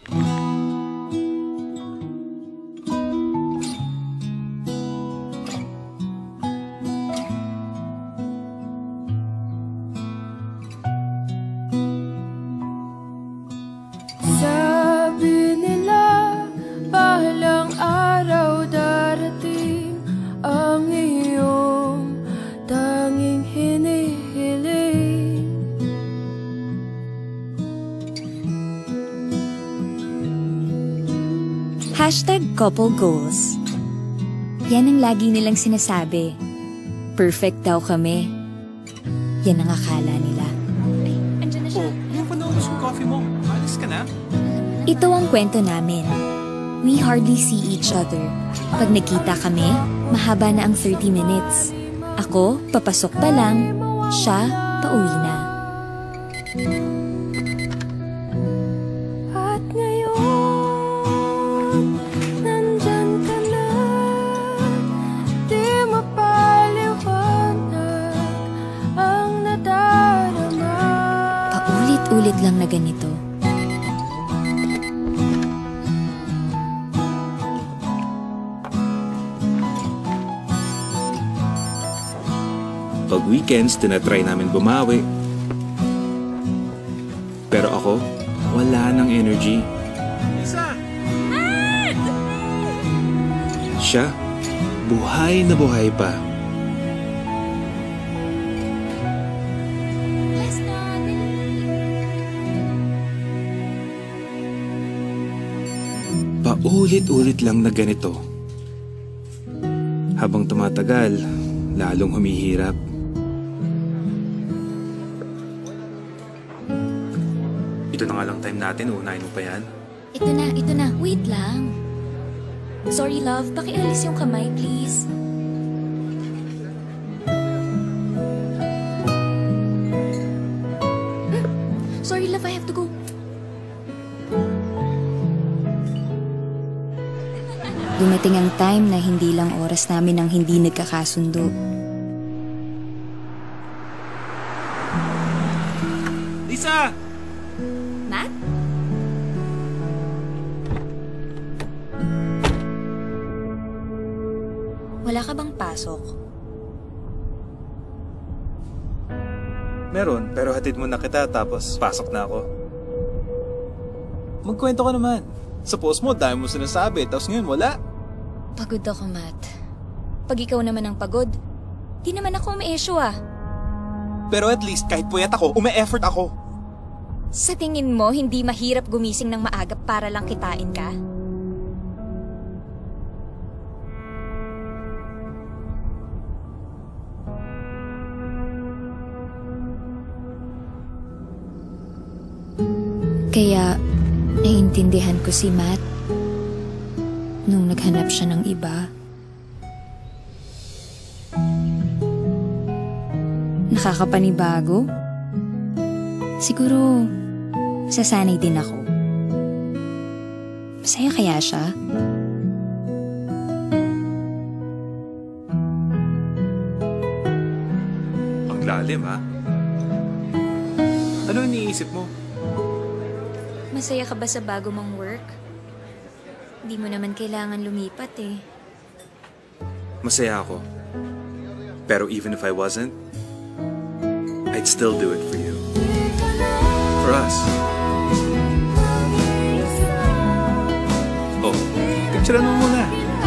Sabi nila, bahalang araw darating ang iyong tanging hinihiling. #couple goals. Yan ang lagi nilang sinasabi. Perfect daw kami. Yan ang akala nila. Ay, andyan na siya. Oh, yung panaubos yung coffee mo. Alis ka na? Ito ang kwento namin. We hardly see each other. Pag nakita kami, mahaba na ang 30 minutes. Ako, papasok pa lang. Siya, pauwi na. At ngayon, nandyan ka na. Di mapaliwanag ang nadarama. Paulit-ulit lang na ganito. Pag weekends, tinatry namin bumawi. Pero ako, wala nang energy. Lisa! Siya, buhay na buhay pa. Paulit-ulit lang na ganito. Habang tumatagal, lalong humihirap. Ito na nga lang time natin, unahin mo pa yan. Ito na. Wait lang. Sorry, love. Pakialis yung kamay, please. Sorry, love. I have to go. Dumating ang time na hindi lang oras namin ang hindi nagkakasundo. Lisa! Matt? Wala ka bang pasok? Meron, pero hatid mo na kita tapos pasok na ako. Magkwento ka naman. Sa post mo, dahil mo sinasabi, tapos ngayon wala. Pagod ako, Matt. Pag ikaw naman ang pagod, di naman ako ume-issue ah. Pero at least kahit puyat ako, ume-effort ako. Sa tingin mo, hindi mahirap gumising ng maaga para lang kitain ka? Kaya, naiintindihan ko si Matt nung naghanap siya ng iba. Nakakapanibago? Siguro, sasanay din ako. Masaya kaya siya? Ang lalim, ha? Ano iniisip mo? Masaya ka ba sa bago mong work? Di mo naman kailangan lumipat eh. Masaya ako. Pero even if I wasn't, I'd still do it for you. For us. Oh, picturean mo muna.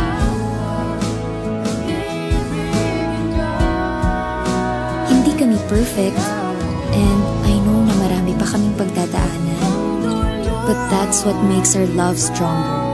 Hindi kami perfect, and I know na marami pa kaming pagdadaanan. But that's what makes our love stronger.